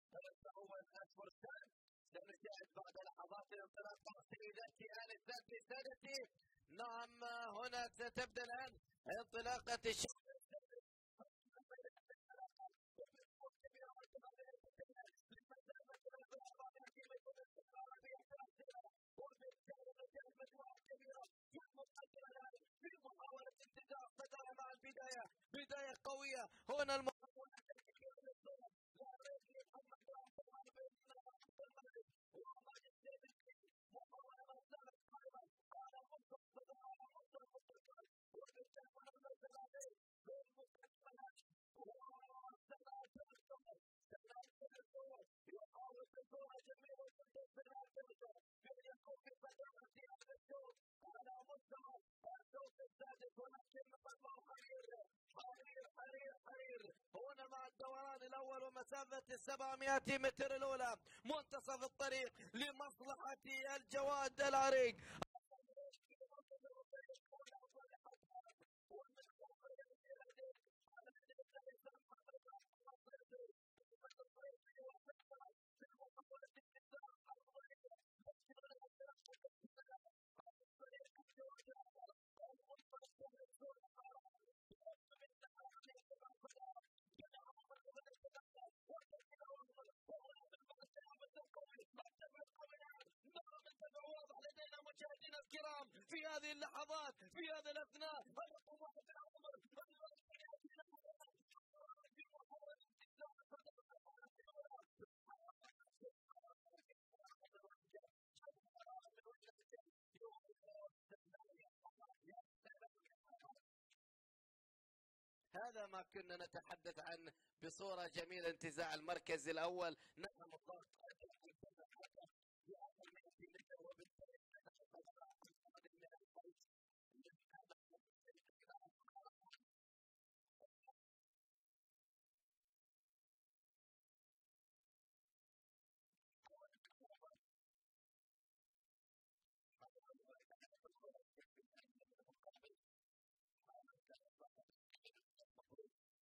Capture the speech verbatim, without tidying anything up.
أول الفرسان. سنشاهد بعد لحظات انطلاقة سيداتي آنساتي سادتي. نعم هنا ستبدأ الآن انطلاقة الشوط. بداية قوية هنا الم... الأول ومسافة السبعمائة متر الأولى منتصف الطريق لمصلحة الجواد العريق. الكرام في هذه اللحظات في هذه الأثناء هذا ما كنا نتحدث عنه بصورة جميلة. انتزاع المركز الأول. نعم الضغط